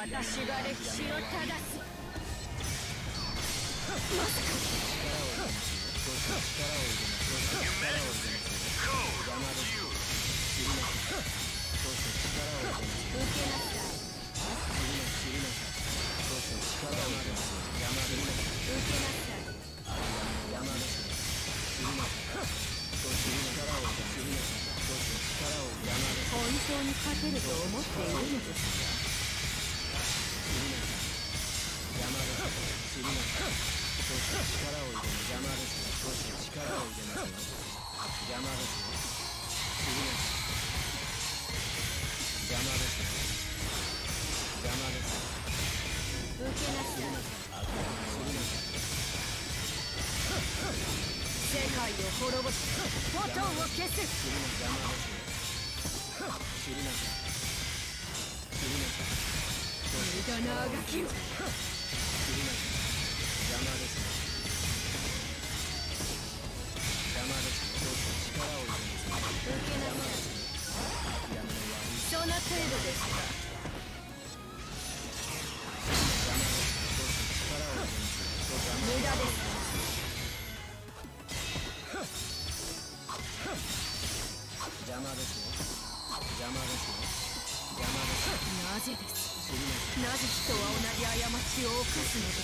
私が歴史を正す。まさか。本当に勝てると思っているのですか。世界を滅ぼし、フォトンを消す。無駄なあがきを。その程度ですか。無駄です。なぜです。なぜ人は同じ過ちを犯すのです。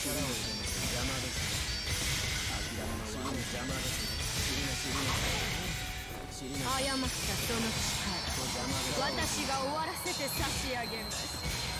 誤ったその力、私が終わらせて差し上げます。